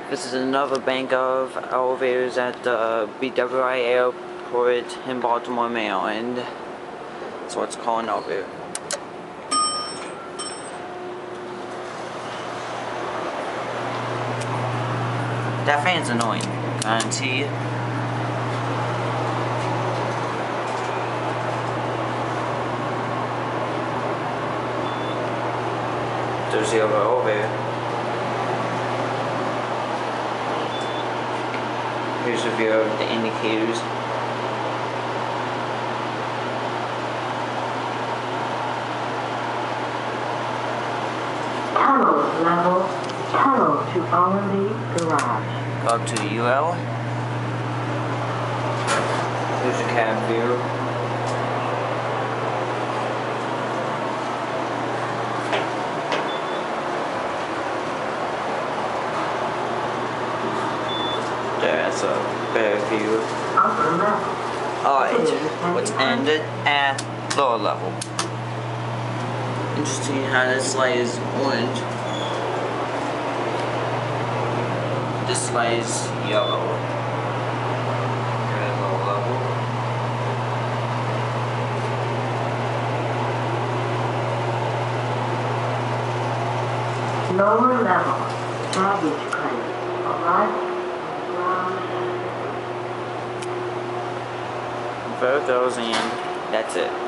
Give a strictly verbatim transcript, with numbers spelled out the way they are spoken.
This is another bank of elevators at the B W I Airport in Baltimore, Maryland. That's what it's called an elevator. That fan's annoying, guarantee. There's the other elevator. Here's a view of the indicators. Tunnel level, tunnel to hourly garage. Go up to the U L. Here's the cab view. That's a better view. Upper level. Alright, let's end it at lower level. Interesting how this light is orange. This light is yellow. At lower level. Lower level. Baggage claim. Alright. Both those, and that's it.